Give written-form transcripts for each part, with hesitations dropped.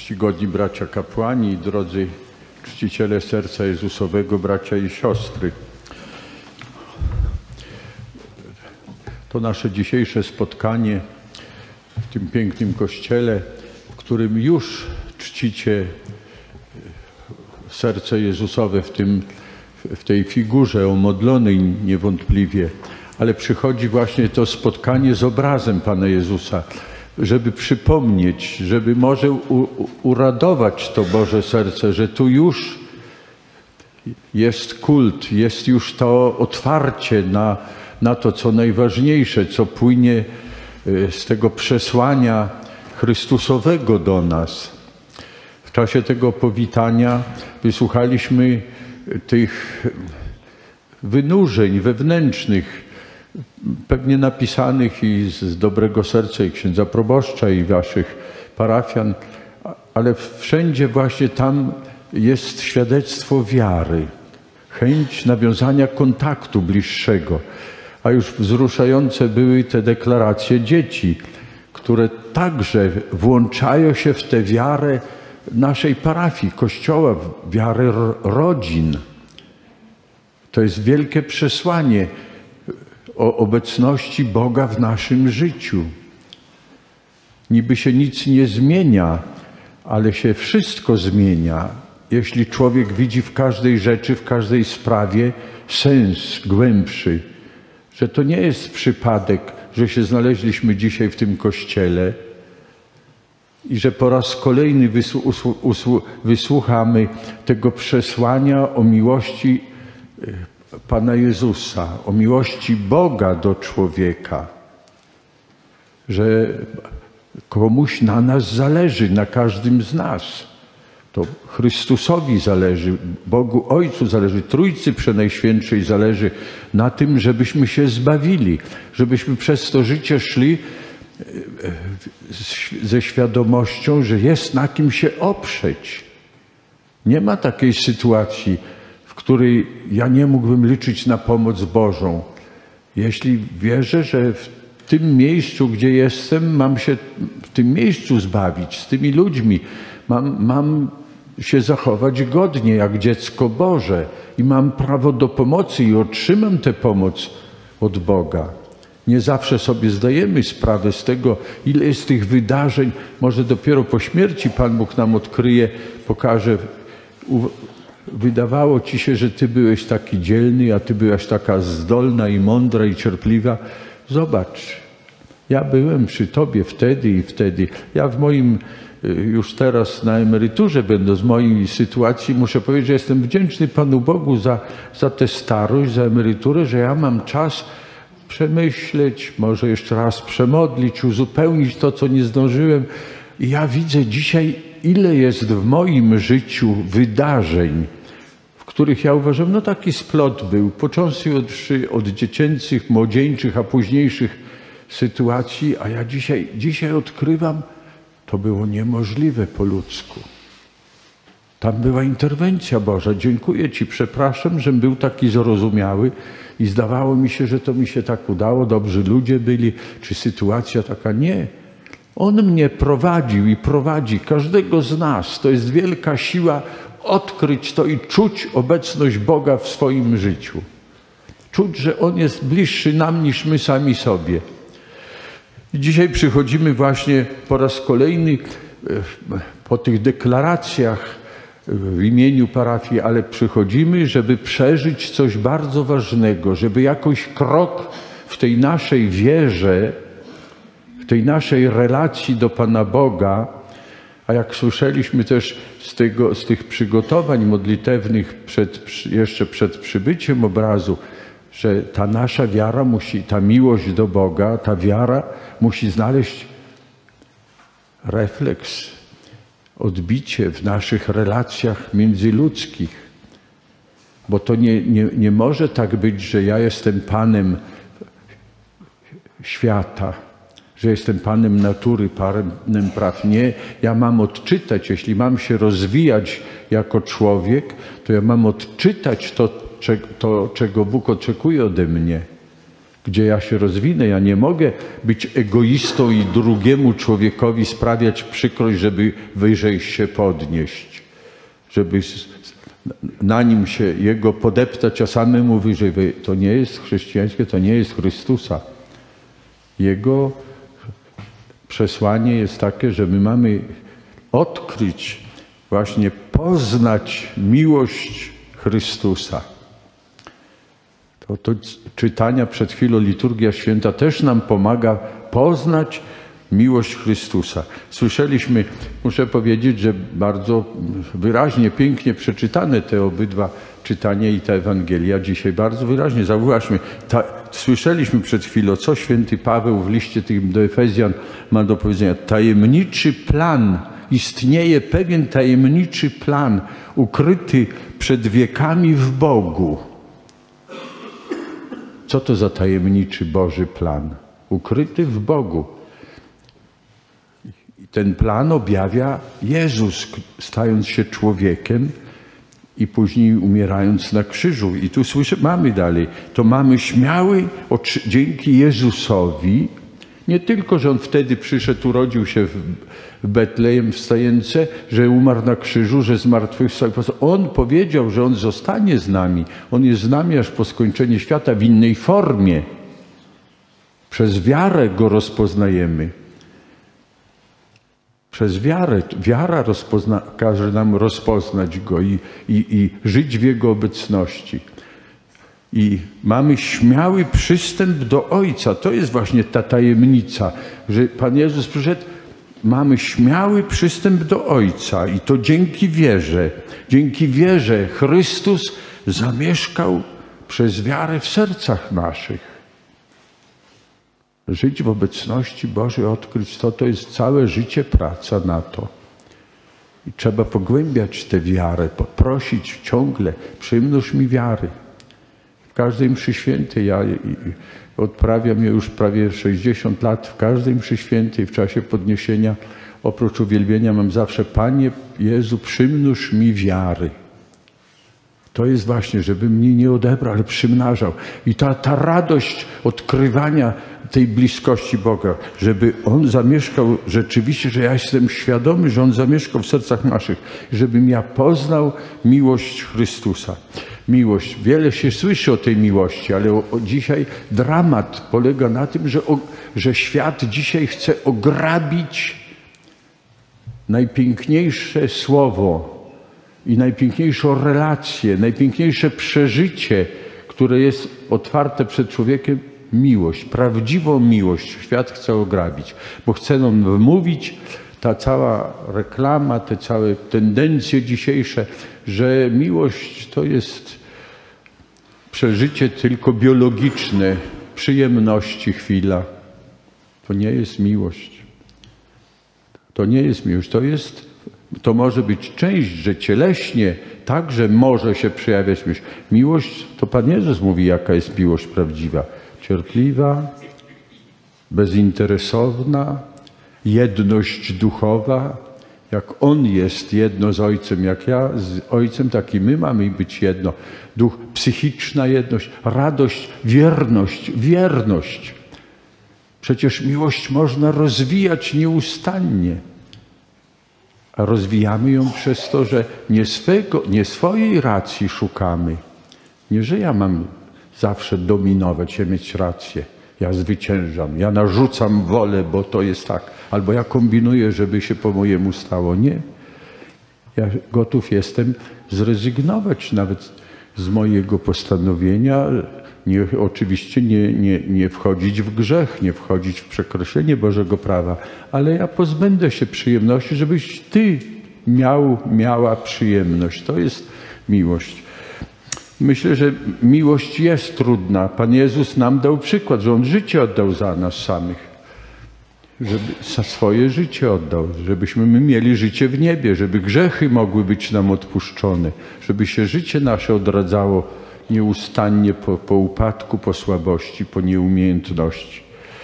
Czcigodni bracia kapłani, drodzy czciciele serca Jezusowego, bracia i siostry. To nasze dzisiejsze spotkanie w tym pięknym kościele, w którym już czcicie serce Jezusowe w tej figurze omodlonej niewątpliwie, ale przychodzi właśnie to spotkanie z obrazem Pana Jezusa, żeby przypomnieć, żeby może uradować to Boże serce, że tu już jest kult, jest już to otwarcie na to, co najważniejsze, co płynie z tego przesłania Chrystusowego do nas. W czasie tego powitania wysłuchaliśmy tych wynurzeń wewnętrznych, pewnie napisanych i z dobrego serca i księdza proboszcza, i waszych parafian, ale wszędzie właśnie tam jest świadectwo wiary, chęć nawiązania kontaktu bliższego, a już wzruszające były te deklaracje dzieci, które także włączają się w tę wiarę naszej parafii, Kościoła, wiarę rodzin. To jest wielkie przesłanie o obecności Boga w naszym życiu. Niby się nic nie zmienia, ale się wszystko zmienia, jeśli człowiek widzi w każdej rzeczy, w każdej sprawie sens głębszy, że to nie jest przypadek, że się znaleźliśmy dzisiaj w tym kościele i że po raz kolejny wysłuchamy tego przesłania o miłości Pana Jezusa, o miłości Boga do człowieka, że komuś na nas zależy, na każdym z nas. To Chrystusowi zależy, Bogu Ojcu zależy, Trójcy Przenajświętszej zależy na tym, żebyśmy się zbawili, żebyśmy przez to życie szli ze świadomością, że jest na kim się oprzeć. Nie ma takiej sytuacji, w której ja nie mógłbym liczyć na pomoc Bożą. Jeśli wierzę, że w tym miejscu, gdzie jestem, mam się w tym miejscu zbawić, z tymi ludźmi, mam się zachować godnie jak dziecko Boże i mam prawo do pomocy i otrzymam tę pomoc od Boga. Nie zawsze sobie zdajemy sprawę z tego, ile jest tych wydarzeń. Może dopiero po śmierci Pan Bóg nam odkryje, pokaże. Wydawało ci się, że ty byłeś taki dzielny, a ty byłaś taka zdolna i mądra i cierpliwa. Zobacz, ja byłem przy tobie wtedy i wtedy. Ja w moim, już teraz na emeryturze będąc, w mojej sytuacji muszę powiedzieć, że jestem wdzięczny Panu Bogu za tę starość, za emeryturę, że ja mam czas przemyśleć, może jeszcze raz przemodlić, uzupełnić to, co nie zdążyłem. I ja widzę dzisiaj, ile jest w moim życiu wydarzeń, w których ja uważam, no taki splot był, począwszy od dziecięcych, młodzieńczych, a późniejszych sytuacji, a ja dzisiaj odkrywam, to było niemożliwe po ludzku. Tam była interwencja Boża. Dziękuję Ci, przepraszam, żem był taki zrozumiały i zdawało mi się, że to mi się tak udało, dobrzy ludzie byli, czy sytuacja taka. Nie. On mnie prowadził i prowadzi każdego z nas. To jest wielka siła odkryć to i czuć obecność Boga w swoim życiu. Czuć, że On jest bliższy nam niż my sami sobie. I dzisiaj przychodzimy właśnie po raz kolejny po tych deklaracjach w imieniu parafii, ale przychodzimy, żeby przeżyć coś bardzo ważnego, żeby jakoś krok w tej naszej wierze, w tej naszej relacji do Pana Boga, a jak słyszeliśmy też z tych przygotowań modlitewnych jeszcze przed przybyciem obrazu, że ta nasza wiara ta miłość do Boga, ta wiara musi znaleźć refleks, odbicie w naszych relacjach międzyludzkich. Bo to nie może tak być, że ja jestem Panem świata, że jestem Panem natury, Panem praw. Nie, ja mam odczytać, jeśli mam się rozwijać jako człowiek, to ja mam odczytać to, czego Bóg oczekuje ode mnie. gdzie ja się rozwinę. Ja nie mogę być egoistą i drugiemu człowiekowi sprawiać przykrość, żeby wyżej się podnieść, żeby na nim się jego podeptać, a samemu wyżej. To nie jest chrześcijańskie, to nie jest Chrystusa. Jego przesłanie jest takie, że my mamy odkryć, właśnie poznać miłość Chrystusa. To czytania przed chwilą Liturgia Święta też nam pomaga poznać miłość Chrystusa. Słyszeliśmy, muszę powiedzieć, że bardzo wyraźnie, pięknie przeczytane te obydwa czytania i ta Ewangelia dzisiaj bardzo wyraźnie. Zauważmy, słyszeliśmy przed chwilą, co święty Paweł w liście tym do Efezjan ma do powiedzenia. Tajemniczy plan, istnieje pewien tajemniczy plan ukryty przed wiekami w Bogu. Co to za tajemniczy Boży plan? Ukryty w Bogu. Ten plan objawia Jezus, stając się człowiekiem i później umierając na krzyżu. I tu mamy dalej, to mamy śmiały, dzięki Jezusowi, nie tylko, że On wtedy przyszedł, urodził się w Betlejem w stajence, że umarł na krzyżu, że zmartwychwstał. On powiedział, że On zostanie z nami. On jest z nami aż po skończenie świata w innej formie. Przez wiarę Go rozpoznajemy. Przez wiarę. Wiara każe nam rozpoznać Go i żyć w Jego obecności. I mamy śmiały przystęp do Ojca. To jest właśnie ta tajemnica, że Pan Jezus przyszedł. Mamy śmiały przystęp do Ojca i to dzięki wierze. Dzięki wierze Chrystus zamieszkał przez wiarę w sercach naszych. Żyć w obecności Bożej, odkryć to jest całe życie, praca na to. I trzeba pogłębiać tę wiarę, prosić ciągle, przymnóż mi wiary. W każdej mszy świętej, ja odprawiam je już prawie 60 lat, w każdej mszy świętej w czasie podniesienia, oprócz uwielbienia mam zawsze: Panie Jezu, przymnóż mi wiary. To jest właśnie, żeby mnie nie odebrał, ale przymnażał. I ta radość odkrywania tej bliskości Boga, żeby On zamieszkał rzeczywiście, że ja jestem świadomy, że On zamieszkał w sercach naszych, żebym ja poznał miłość Chrystusa. Miłość. Wiele się słyszy o tej miłości, ale dzisiaj dramat polega na tym, że świat dzisiaj chce ograbić najpiękniejsze słowo i najpiękniejszą relację, najpiękniejsze przeżycie, które jest otwarte przed człowiekiem, miłość, prawdziwą miłość. Świat chce ograbić, bo chce nam wmówić, ta cała reklama, te całe tendencje dzisiejsze, że miłość to jest przeżycie tylko biologiczne, przyjemności chwila. To nie jest miłość. To nie jest miłość. To może być część, że cieleśnie także może się przejawiać miłość. Miłość, to Pan Jezus mówi, jaka jest miłość prawdziwa. Cierpliwa, bezinteresowna, jedność duchowa. Jak On jest jedno z Ojcem, jak ja z Ojcem, tak i my mamy być jedno. Duch, psychiczna jedność, radość, wierność. Przecież miłość można rozwijać nieustannie. A rozwijamy ją przez to, że nie swojej racji szukamy. Nie, że ja mam zawsze dominować, ja mieć rację. Ja zwyciężam, ja narzucam wolę, bo to jest tak. Albo ja kombinuję, żeby się po mojemu stało. Nie. Ja gotów jestem zrezygnować nawet z mojego postanowienia. Oczywiście nie wchodzić w grzech, nie wchodzić w przekroczenie Bożego prawa, ale ja pozbędę się przyjemności, żebyś Ty miała przyjemność. To jest miłość. Myślę, że miłość jest trudna. Pan Jezus nam dał przykład, że On życie oddał za nas samych. Żeby swoje życie oddał, żebyśmy my mieli życie w niebie, żeby grzechy mogły być nam odpuszczone, żeby się życie nasze odradzało nieustannie po upadku, po słabości, po nieumiejętności.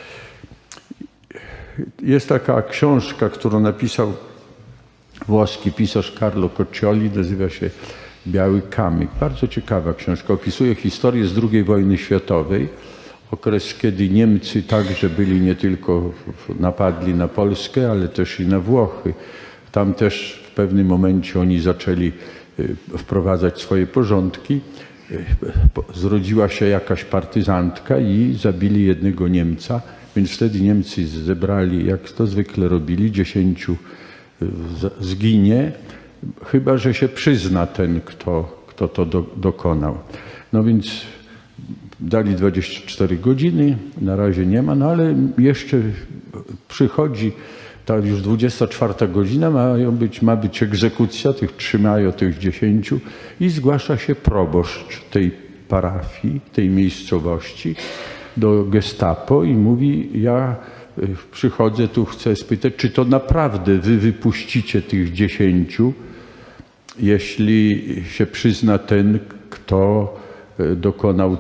Jest taka książka, którą napisał włoski pisarz Carlo Coccioli, nazywa się Biały kamyk. Bardzo ciekawa książka. Opisuje historię z II wojny światowej. okres, kiedy Niemcy także byli nie tylko napadli na Polskę, ale też i na Włochy. Tam też w pewnym momencie oni zaczęli wprowadzać swoje porządki. Zrodziła się jakaś partyzantka i zabili jednego Niemca, więc wtedy Niemcy zebrali, jak to zwykle robili, 10 zginie, chyba że się przyzna ten, kto to dokonał. No więc dali 24 godziny, na razie nie ma, no ale jeszcze przychodzi ta już 24 godzina, ma być egzekucja, trzymają tych 10 i zgłasza się proboszcz tej parafii, tej miejscowości do gestapo i mówi: ja przychodzę tu, chcę spytać, czy to naprawdę wy wypuścicie tych 10, jeśli się przyzna ten, kto dokonał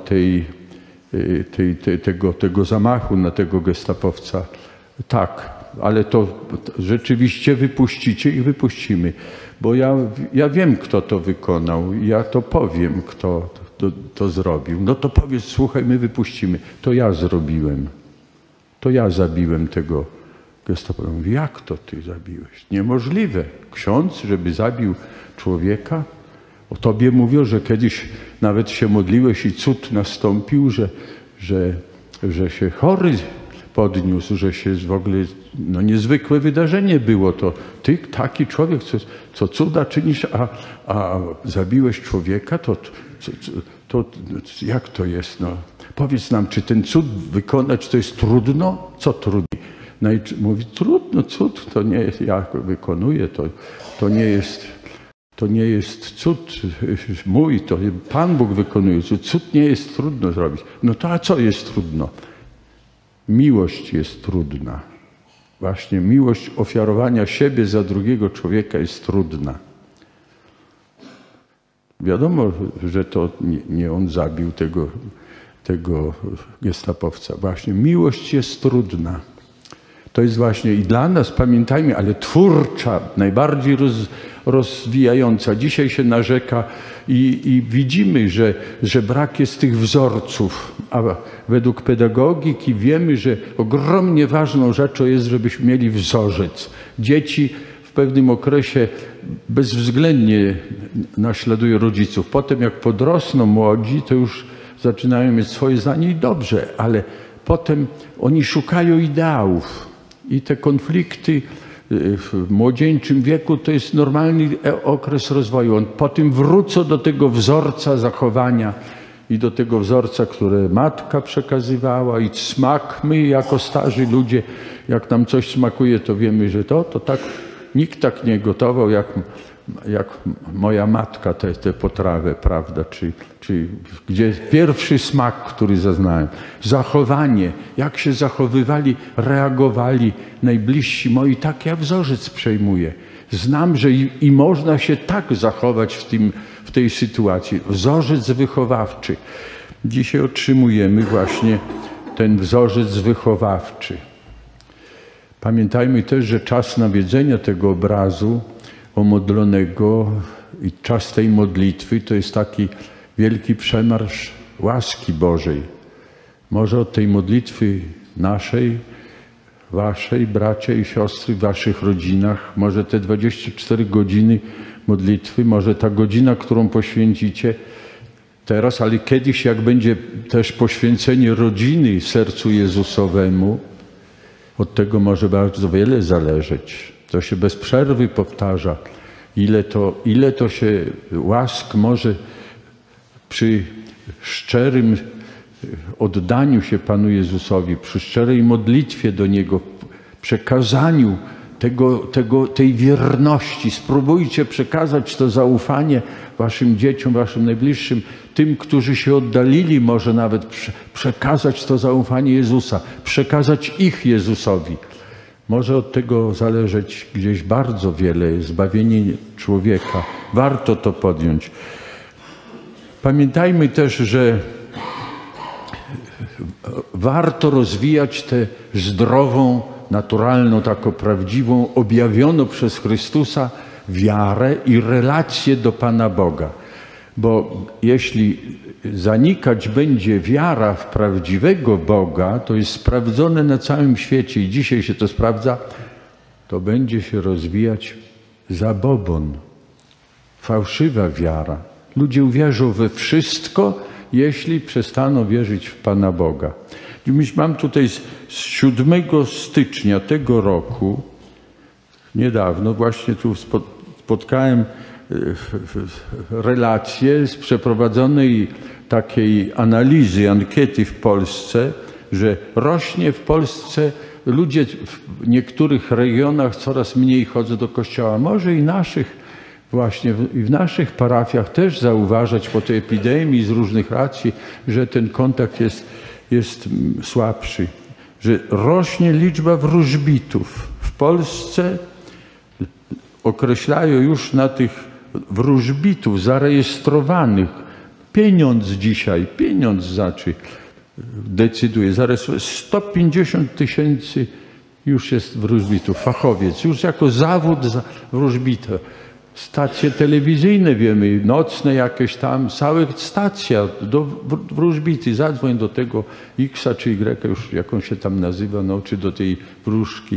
tego zamachu na tego gestapowca. Tak, ale to rzeczywiście wypuścicie i wypuścimy, bo ja wiem, kto to wykonał, ja to powiem, kto to zrobił. No to powiedz, słuchaj, my wypuścimy. To ja zrobiłem. To ja zabiłem tego gestapowca. Mówi: jak to ty zabiłeś? Niemożliwe. Ksiądz, żeby zabił człowieka? O tobie mówią, że kiedyś nawet się modliłeś i cud nastąpił, że się chory podniósł, że się w ogóle niezwykłe wydarzenie było. To ty, taki człowiek, co cuda czynisz, a zabiłeś człowieka, to jak to jest? No, powiedz nam, czy ten cud wykonać to jest trudno? Co trudno? No i mówi: trudno, cud to nie jest, ja wykonuję, to nie jest cud mój, to Pan Bóg wykonuje cud. Cud nie jest trudno zrobić. No to a co jest trudno? Miłość jest trudna. Właśnie miłość ofiarowania siebie za drugiego człowieka jest trudna. Wiadomo, że to nie on zabił tego gestapowca. Właśnie miłość jest trudna. To jest właśnie i dla nas, pamiętajmy, ale twórcza, najbardziej rozwijająca. Dzisiaj się narzeka i widzimy, że brak jest tych wzorców, a według pedagogiki wiemy, że ogromnie ważną rzeczą jest, żebyśmy mieli wzorzec. Dzieci w pewnym okresie bezwzględnie naśladują rodziców. Potem jak podrosną młodzi, to już zaczynają mieć swoje zdanie i dobrze, ale potem oni szukają ideałów. I te konflikty w młodzieńczym wieku to jest normalny okres rozwoju. Potem wrócą do tego wzorca zachowania i do tego wzorca, które matka przekazywała i smak. My jako starzy ludzie, jak nam coś smakuje, to wiemy, że to tak nikt tak nie gotował jak moja matka tę potrawę, prawda? Czy gdzie pierwszy smak, który zaznałem. Zachowanie, jak się zachowywali, reagowali najbliżsi moi, tak ja wzorzec przejmuję. Znam, że i można się tak zachować w tej sytuacji. Wzorzec wychowawczy. Dzisiaj otrzymujemy właśnie ten wzorzec wychowawczy. Pamiętajmy też, że czas nawiedzenia tego obrazu omodlonego i czas tej modlitwy to jest taki wielki przemarsz łaski Bożej. Może od tej modlitwy naszej, waszej, bracia i siostry, w waszych rodzinach, może te 24 godziny modlitwy, może ta godzina, którą poświęcicie teraz, ale kiedyś, jak będzie też poświęcenie rodziny sercu Jezusowemu, od tego może bardzo wiele zależeć. To się bez przerwy powtarza. Ile to się łask może przy szczerym oddaniu się Panu Jezusowi, przy szczerej modlitwie do Niego, przekazaniu tej wierności. Spróbujcie przekazać to zaufanie waszym dzieciom, waszym najbliższym, tym, którzy się oddalili, może nawet przekazać to zaufanie Jezusa, przekazać ich Jezusowi. Może od tego zależeć gdzieś bardzo wiele, zbawienie człowieka. Warto to podjąć. Pamiętajmy też, że warto rozwijać tę zdrową, naturalną, taką prawdziwą, objawioną przez Chrystusa wiarę i relację do Pana Boga. Bo jeśli zanikać będzie wiara w prawdziwego Boga, to jest sprawdzone na całym świecie i dzisiaj się to sprawdza, to będzie się rozwijać zabobon, fałszywa wiara. Ludzie uwierzą we wszystko, jeśli przestaną wierzyć w Pana Boga. Mam tutaj z 7 stycznia tego roku, niedawno właśnie tu spotkałem relacje z przeprowadzonej takiej analizy, ankiety w Polsce, że rośnie w Polsce, ludzie w niektórych regionach coraz mniej chodzą do kościoła. Może i naszych, właśnie w naszych parafiach też zauważać po tej epidemii z różnych racji, że ten kontakt jest słabszy, że rośnie liczba wróżbitów. W Polsce określają już na tych wróżbitów zarejestrowanych. Pieniądz dzisiaj, decyduje. 150 000 już jest wróżbitów, fachowiec, już jako zawód wróżbita. Stacje telewizyjne wiemy, nocne jakieś tam, całe stacja do wróżbity. Zadzwoń do tego X-a czy Y, już jak on się tam nazywa, no, czy do tej wróżki.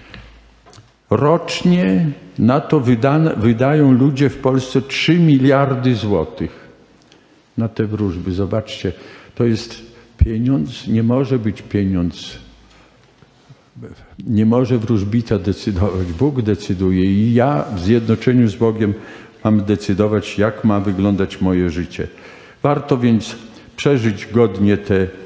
Rocznie na to wydają ludzie w Polsce 3 miliardy złotych na te wróżby. Zobaczcie, to jest pieniądz, nie może być pieniądz. Nie może wróżbita decydować. Bóg decyduje i ja w zjednoczeniu z Bogiem mam decydować, jak ma wyglądać moje życie. Warto więc przeżyć godnie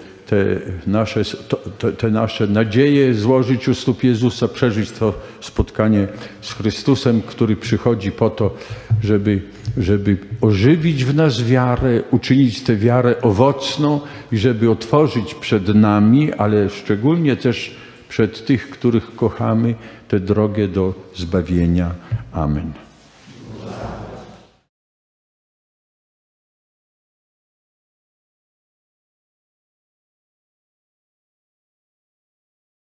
te nasze nadzieje, złożyć u stóp Jezusa, przeżyć to spotkanie z Chrystusem, który przychodzi po to, żeby ożywić w nas wiarę, uczynić tę wiarę owocną i żeby otworzyć przed nami, ale szczególnie też przed tych, których kochamy, tę drogę do zbawienia. Amen.